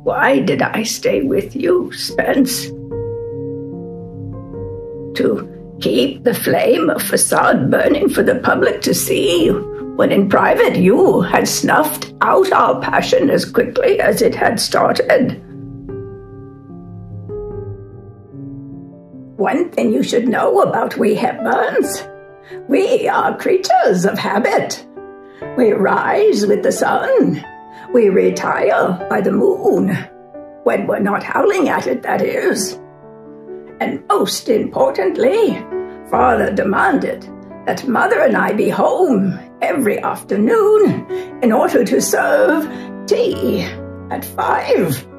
Why did I stay with you, Spence? To keep the flame of facade burning for the public to see, when in private you had snuffed out our passion as quickly as it had started. One thing you should know about we Hepburns: we are creatures of habit. We rise with the sun. We retire by the moon. When we're not howling at it, that is. And most importantly, Father demanded that Mother and I be home every afternoon in order to serve tea at 5.